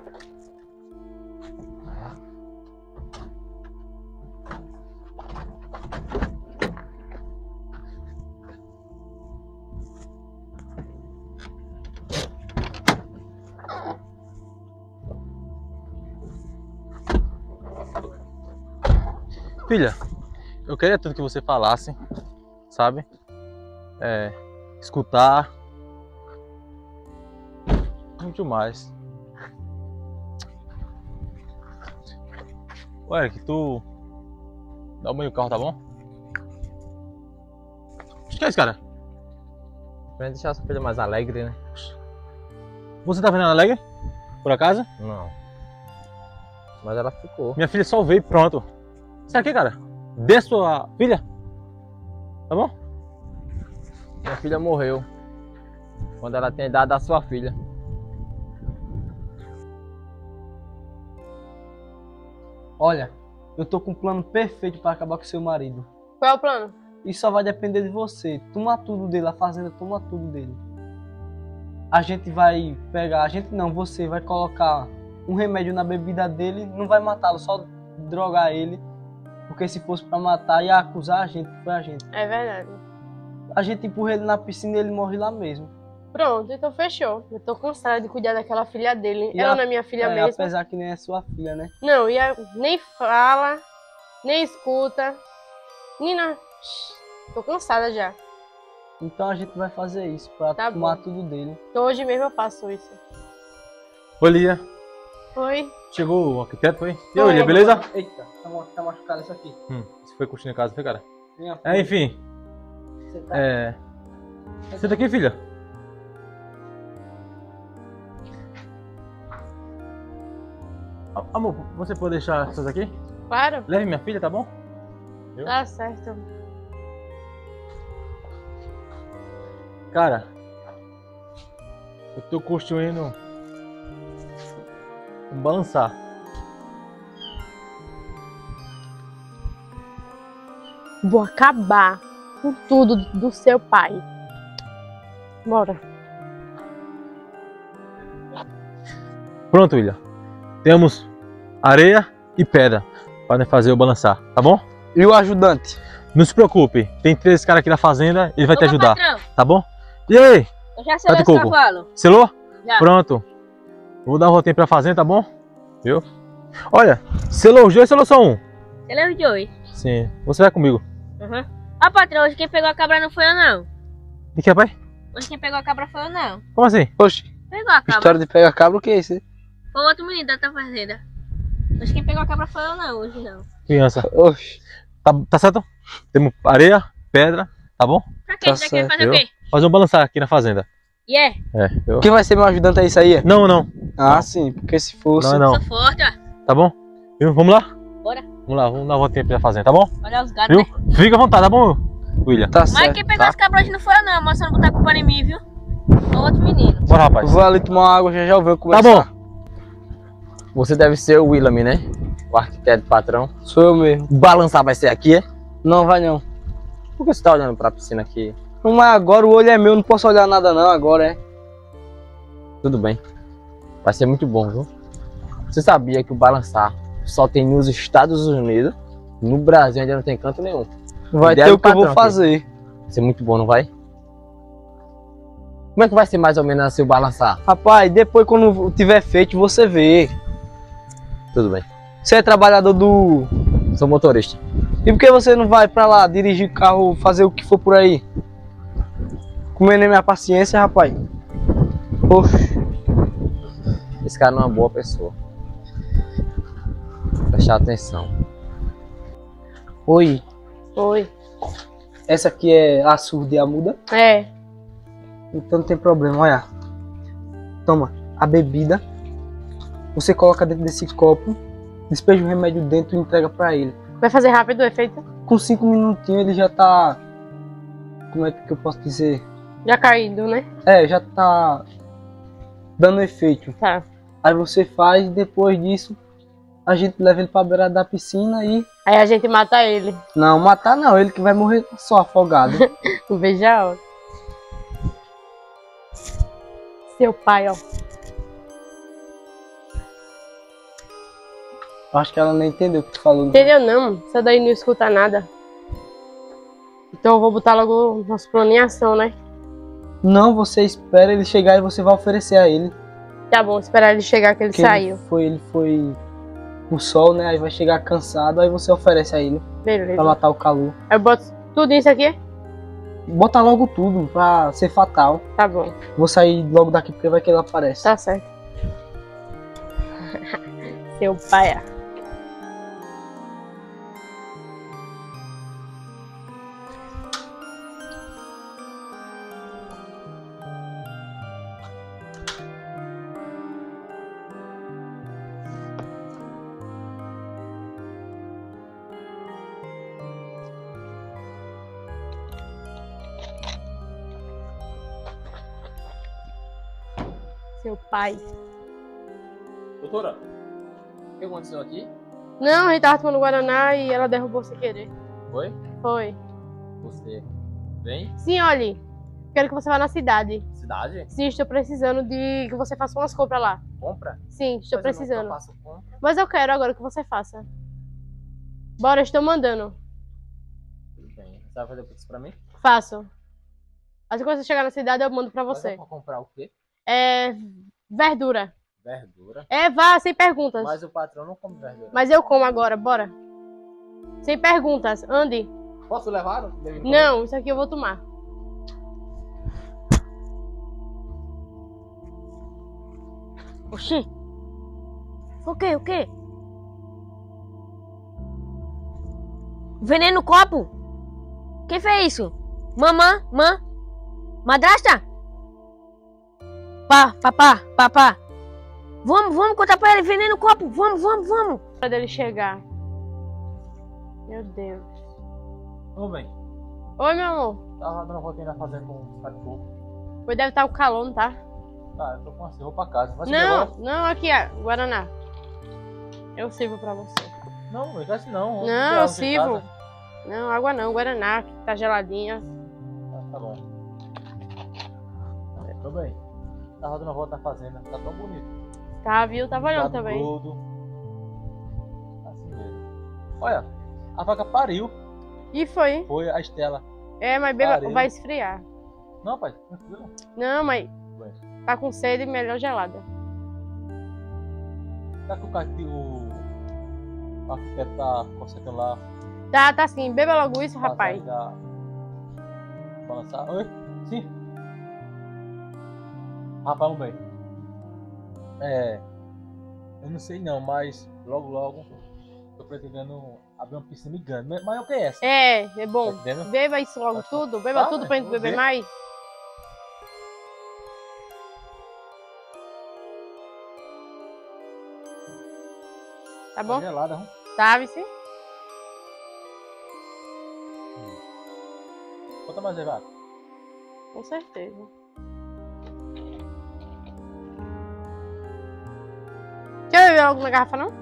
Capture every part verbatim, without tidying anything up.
Filha, eu queria tanto que você falasse, sabe? É, escutar. Muito mais. Ô Eric, tu dá um banho no carro, tá bom? O que é isso, cara? Pra deixar essa filha mais alegre, né? Você tá vendo ela alegre? Por acaso? Não. Mas ela ficou. Minha filha só veio e pronto. Isso aqui, cara? Dê sua filha. Tá bom? Minha filha morreu quando ela tem a idade da sua filha. Olha, eu tô com um plano perfeito para acabar com seu marido. Qual é o plano? Isso só vai depender de você. Toma tudo dele, a fazenda toma tudo dele. A gente vai pegar, a gente não, você vai colocar um remédio na bebida dele, não vai matá-lo, só drogar ele. Porque se fosse pra matar, ia acusar a gente, foi a gente. É verdade. A gente empurra ele na piscina e ele morre lá mesmo. Pronto, então fechou. Eu tô cansada de cuidar daquela filha dele. E Ela a- não é minha filha é, mesmo. apesar que nem é sua filha, né? Não, e a- nem fala, nem escuta. Nina, tô cansada já. Então a gente vai fazer isso, pra Tá tomar bom. tudo dele. Então hoje mesmo eu faço isso. Oi, Lia. Oi? Chegou o arquiteto, foi? E Oi, aí, Lia, beleza? Eita, tá ma- tá machucado isso aqui. Hum, você foi curtindo em casa, foi, cara? Minha É, enfim. Você tá... É... Senta aqui, filha. A- Amor, você pode deixar essas aqui? Claro? Leve minha filha, tá bom? Tá certo. Cara, eu tô construindo um balançar. Vou acabar com tudo do seu pai. Bora. Pronto, William. Temos areia e pedra para fazer o balançar, tá bom? E o ajudante? Não se preocupe, tem três caras aqui na fazenda, ele vai te Opa, ajudar, patrão, tá bom? E aí, eu já Tá selei de os coco. cavalos. selou? Já. Pronto. Vou dar uma voltinha pra fazenda, tá bom? Viu? Olha, selou os dois, selou só um? Selei os dois. Sim, você vai comigo. Uhum. Ó, patrão, hoje quem pegou a cabra não foi eu, não. De que, rapaz? Hoje quem pegou a cabra foi eu, não. Como assim? Oxi, Pegou a cabra. história de pegar cabra, o que é isso? Foi o outro menino da tua fazenda. Hoje quem pegou a cabra foi eu, não. Hoje não. Criança. Oxi. Tá, tá certo? Temos areia, pedra, tá bom? Pra quê? Tá Você quer certo, fazer o viu? quê? Fazer um balançar aqui na fazenda. E é? É, eu... Quem vai ser meu ajudante é isso aí? Não, não. Ah, sim, porque se fosse... Não, não. Sou forte, ó. Tá bom? Viu? Vamos lá? Bora. Vamos lá, vamos dar uma voltinha pra fazenda, tá bom? Olha os gatos, Viu? né? Fica à vontade, tá bom, William? Tá Mas certo. quem pegou as cabras hoje não foi eu, não. Mas você não botar a culpa em mim, viu? Foi o outro menino. Bora, rapaz. Vou ali tomar uma água, já já eu venho Tá começar. bom. Você deve ser o William, né? O arquiteto patrão. Sou eu mesmo. O balançar vai ser aqui, é? Não, vai não. Por que você tá olhando pra piscina aqui? Não, mas agora o olho é meu, não posso olhar nada não, agora é. Tudo bem. Vai ser muito bom, viu? Você sabia que o balançar só tem nos Estados Unidos? No Brasil ainda não tem canto nenhum. Vai Ideia ter do o que eu vou patrão aqui. fazer. Vai ser muito bom, não vai? Como é que vai ser mais ou menos assim o balançar? Rapaz, depois quando tiver feito, você vê. Tudo bem. Você é trabalhador do... Sou motorista. E por que você não vai pra lá, dirigir carro, fazer o que for por aí? Comendo nem minha paciência, rapaz. Oxe. Esse cara não é uma boa pessoa. Prestar atenção. Oi, Oi. essa aqui é a surda e a muda? É. Então não tem problema, olha. Toma, a bebida. Você coloca dentro desse copo, despeja o remédio dentro e entrega pra ele. Vai fazer rápido o efeito? Com cinco minutinhos ele já tá... Como é que eu posso dizer? Já caído, né? É, já tá dando efeito. Tá. Aí você faz e depois disso a gente leva ele pra beira da piscina e... Aí a gente mata ele. Não, matar não, ele que vai morrer só afogado. Não vejo a hora. Seu pai, ó. Acho que ela não entendeu o que tu falou. Entendeu não? Essa daí não escuta nada. Então eu vou botar logo o nosso plano em ação, né? Não, você espera ele chegar e você vai oferecer a ele. Tá bom, esperar ele chegar que ele Porque saiu. Ele foi, ele foi pro sol, né? Aí vai chegar cansado, aí você oferece a ele. Beleza. Pra matar o calor. Eu boto tudo isso aqui? Bota logo tudo pra ser fatal. Tá bom. Vou sair logo daqui porque vai que ele aparece. Tá certo. Seu pai. Seu pai. Doutora, o que aconteceu aqui? Não, a gente tava tomando Guaraná e ela derrubou sem querer. Foi? Foi. Você vem? Sim, olhe. Quero que você vá na cidade. Cidade? Sim, estou precisando de que você faça umas compras lá. Compra? Sim, estou Mas eu precisando. não faço compra. Mas eu quero agora que você faça. Bora, estou mandando. Tudo bem. Você vai fazer isso pra mim? Faço. Assim que você chegar na cidade, eu mando pra Mas você. é pra comprar o quê? É. Verdura. Verdura. É, vá, sem perguntas. Mas, Mas o patrão não come verdura. eu como agora, bora. Sem perguntas, ande. Posso levar? Deve comer? Não, isso aqui eu vou tomar. Oxi. O quê? O quê? Veneno no copo? Quem fez isso? Mamã? Mã? Madrasta? Pá, papá, papá. Vamos, vamos contar pra ele. Veneno no copo. Vamos, vamos, vamos. Hora dele chegar. Meu Deus. Tudo bem. Oi, meu amor. Tava dando uma voltinha na fazenda com um cachorro. Pois deve estar o calor, não tá? Tá, eu tô com assim, vou pra casa. Vai Não, não, aqui, ó, Guaraná. Eu sirvo pra você. Não, não esquece não. Não, eu sirvo. Não, água não, Guaraná, que tá geladinha. Ah, tá bom. Tô bem. Tava dando uma volta na fazenda. Tá tão bonito. Tá, viu? Tava olhando Gado também. gordo. Assim mesmo. Olha, a vaca pariu. E foi. Foi a Estela. É, mas beba, Pariu. vai esfriar. Não, pai, tranquilo. Não, mas Ué. tá com sede, melhor gelada. Tá com o caqui, o. O arquiteto tá consertando lá. Tá, tá sim. Beba logo isso, rapaz. Da... Balançar. Oi? Sim. Rapaz, vamos bem. É. Eu não sei não, mas logo logo tô pretendendo abrir uma piscina grande. Mas mas o que é essa? É, é bom. Tá entendendo? Beba isso logo Tá. tudo. Beba Tá, tudo né? pra gente Vou beber ver. mais. Tá bom? Gelada, hein? Sabe, sim? Bota mais aí, vai. Com certeza. Quer beber logo na garrafa, não?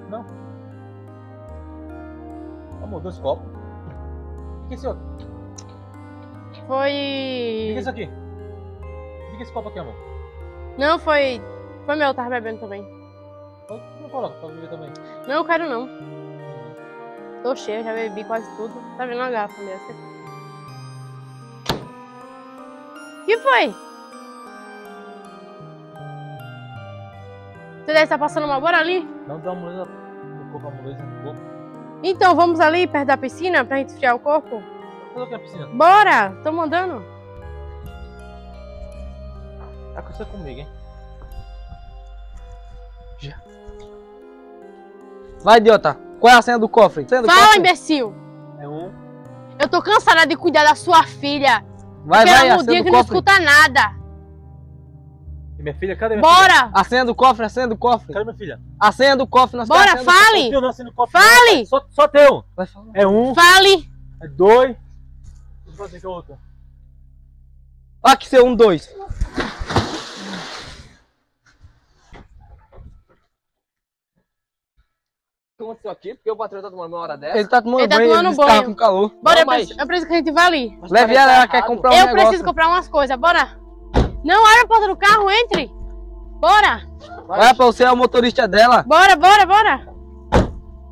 Amor, dois copos. O que é esse outro? Foi. O que é isso aqui? O que é esse copo aqui, amor? Não, foi. Foi meu, eu tava bebendo também. Pode- Não coloca pra beber também. Não, eu quero não. Tô cheia, já bebi quase tudo. Tá vendo uma garrafa dessa? O que foi? Você deve estar passando mal. Bora ali? Não dá uma moleza no corpo, a moleza no corpo. Então, vamos ali perto da piscina pra gente esfriar o corpo? Cadê aqui na piscina? Bora! Tô mandando. Tá com você comigo, hein? Vai, idiota. Qual é a senha do cofre? Senha do Fala, cofre? imbecil! É um. Eu tô cansada de cuidar da sua filha. Vai, Aquela vai, a mudinha senha que do não cofre. escuta nada. E minha filha? Cadê minha filha? Bora! A senha do cofre, a senha do cofre. Cadê minha filha? A senha do cofre. nós Bora, queremos a senha do fale! Teu não assina o copo. Fale! não, pai. Só, só teu. Vai falar. É um, Fale! é dois. Deixa eu fazer que é outro. Ó, que seu um, dois. O que aconteceu aqui? Porque o patrão tá tomando uma hora dessa. Ele tá tomando Ele tá banho, tomando ele disse que tava banho. com calor. Bora, Não, eu, mas- preciso, eu preciso que a gente vá ali. Leve ela, ela quer comprar um Eu negócio. preciso comprar umas coisas, bora! Não, abre a porta do carro, entre! Bora! Olha pra você, é o motorista dela. Bora, bora, bora!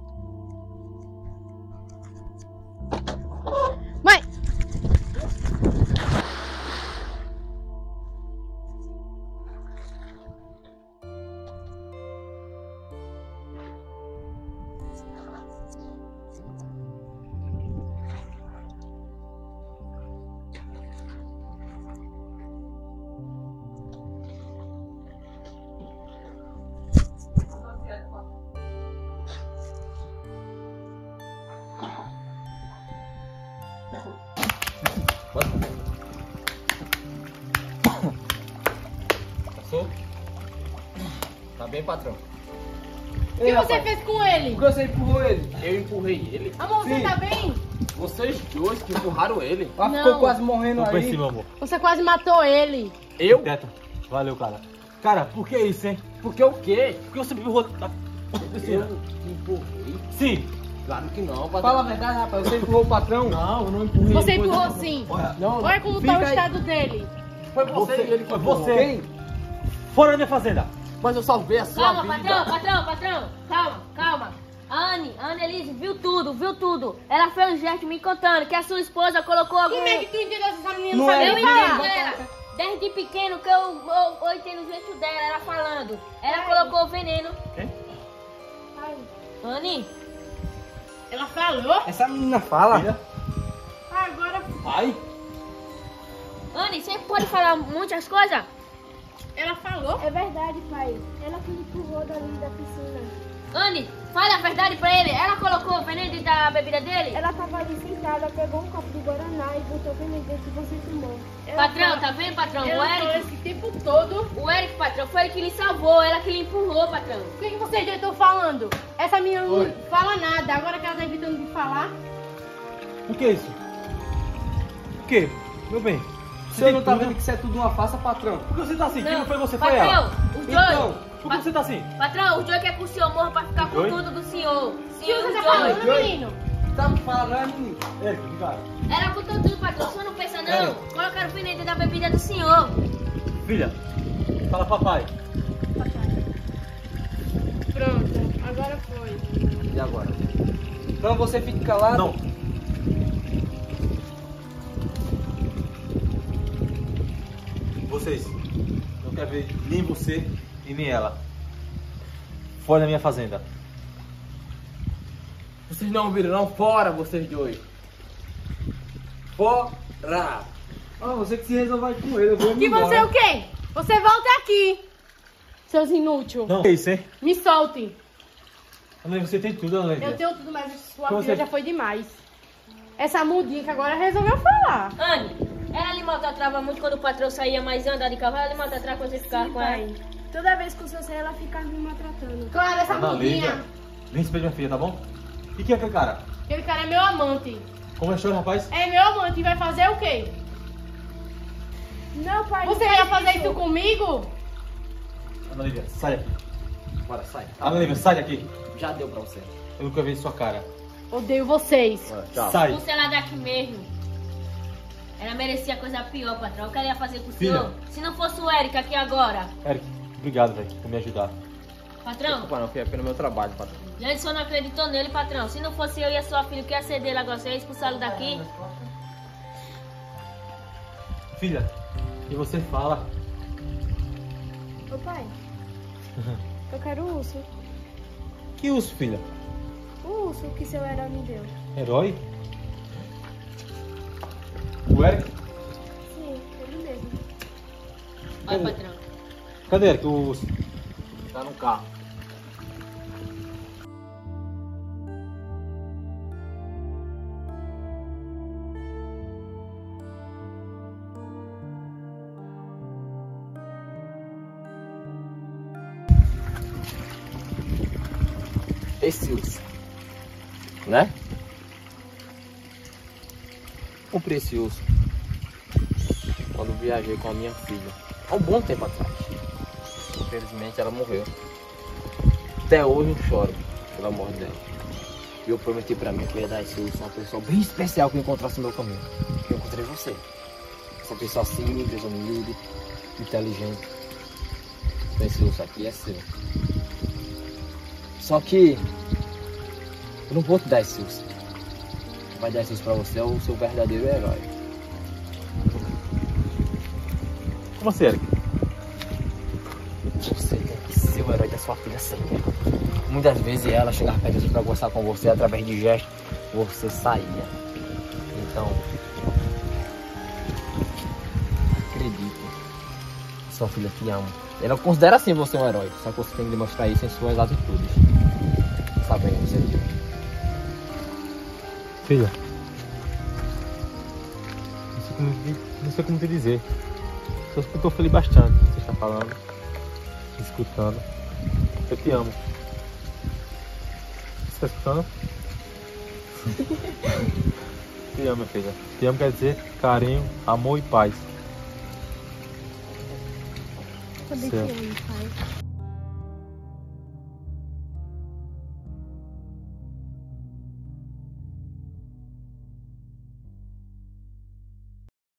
Tá bem, patrão? O que você fez com ele? Por que você empurrou ele? Eu empurrei ele. Amor, você Sim. tá bem? Vocês dois que empurraram ele. Ah, Não. ficou quase morrendo Vamos pra aí. cima, amor. Você quase matou ele. Eu? Teta. Valeu, cara. Cara, por que isso, hein? Porque o quê? Por que você me empurrou da piscina? Eu empurrei? Sim. Claro que não, patrão. Fala a verdade, rapaz. Você empurrou o patrão? Não, eu não empurrei. Você ele, empurrou foi- sim. Olha, Não. Olha como Fica tá o aí. estado dele. Foi você, Você- e ele que foi empurrou. você. Quem? fora da minha fazenda. Mas eu salvei a sua Calma, vida. patrão, patrão, patrão. Calma, calma. A Anne, a Annelise viu tudo, viu tudo. Ela fez um gesto me contando que a sua esposa colocou algum... Como é que tu entendeu essa menina Não não sabe é Eu nem entendo falar? dela. Desde pequeno que eu, eu, eu entendo o jeito dela, ela falando. Ela colocou o veneno. Quem? Anne, Ela falou? Essa menina fala. Filha. Agora Pai. Anne, você pode falar muitas coisas? ela falou? É verdade, pai. Ela que me empurrou dali da piscina. Anne, fale a verdade pra ele. Ela colocou o veneno dentro da bebida dele? Ela tava ali sentada, pegou um copo de Guaraná e botou veneno dentro que você tomou. Ela Patrão, fala- tá vendo, patrão? O Ela falou Eric, esse tempo todo. o Eric, patrão, foi ele que lhe salvou, ela que lhe empurrou, patrão. O que, que vocês dois estão falando? Essa menina não Oi. fala nada. Agora que ela tá evitando de falar. O que é isso? O que? Meu bem. O senhor não tá vendo que isso é tudo uma farsa, patrão? Por que você tá assim? Quem não foi você? Foi patrão, ela. os dois. Então, Por que você tá assim? Patrão, o Joey quer que o senhor morra pra ficar com Joey? tudo do senhor. O Sim, que o você tá Joey. falando, Joey? menino? tá me falando, menino? Ei, cara. Ela contou tudo, patrão. O senhor não pensa, não? É. Colocaram o veneno dentro da bebida do senhor. Filha, fala papai. Pronto, agora foi. E agora? Então você fique calado. Não. Vocês, não quero ver nem você e nem ela. Fora da minha fazenda. Vocês não virão fora, vocês dois. Fora. Ah, você que se resolva aí com ele. Eu vou me E você embora. o quê? Você volta aqui, seus inúteis. Não, é isso, hein? Me soltem. Ana, você tem tudo, Ana. Eu tenho tudo, mas sua Como filha você- já foi demais. Essa mudinha que agora resolveu falar. Anne, ela lhe maltratava muito quando o patrão saía mais andar de cavalo. Ela lhe maltratava quando você ficava Sim, com ela. pai. Toda vez que o senhor sair, ela ficava me maltratando. Claro, essa Ana mudinha. Lídia, nem respeite minha filha, tá bom? E quem é aquele cara? Aquele cara é meu amante. Como é choro, rapaz? É meu amante e vai fazer o quê? Não, pai. Você não ia faz fazer isso comigo? Ana Lívia, sai daqui. Bora, sai. Ana Lívia, sai daqui. Já deu pra você. Eu nunca vi sua cara. Odeio vocês. Bora, tchau. Sai. Expulsa ela daqui mesmo. Ela merecia coisa pior, patrão. O que ela ia fazer com o Filha. senhor? Se não fosse o Eric aqui agora. Eric, obrigado, velho, por me ajudar. Patrão, Desculpa não, foi apenas meu trabalho, patrão. já só não acreditou nele, patrão. Se não fosse eu e a sua filha, o que ia ser dele agora? Você ia expulsá-lo daqui? Filha, e você fala? Ô, pai. Eu quero o urso. Que urso, filha? O urso que seu herói me deu. Herói? O Eric? Sim, ele mesmo. Olha, patrão. Cadê Eric, o urso? Tá no carro. Esse urso, né? Comprei esse urso quando viajei com a minha filha, há um bom tempo atrás. Infelizmente ela morreu. Até hoje eu choro pela morte dela. E eu prometi pra mim que eu ia dar esse urso a uma pessoa bem especial que eu encontrasse no meu caminho. Eu encontrei você. Essa pessoa simples, humilde, inteligente. Então esse urso aqui é seu. Só que eu não vou te dar esse urso. Quem vai dar esse urso pra você é o seu verdadeiro herói. Como assim, Eric? Você tem que ser o herói da sua filha sempre. Muitas vezes ela chegava perto de você pra conversar com você através de gestos, você saía. Então, acredite, sua filha te ama. Ela considera assim você um herói, só que você tem que demonstrar isso em suas atitudes. Sabendo, você viu? Filha, não sei como, não sei como te dizer. Só que eu tô feliz bastante. Você está falando, escutando. Eu te amo. Você tá escutando? Te amo, minha filha. Te amo quer dizer carinho, amor e paz. Poder te Certo. amo, pai.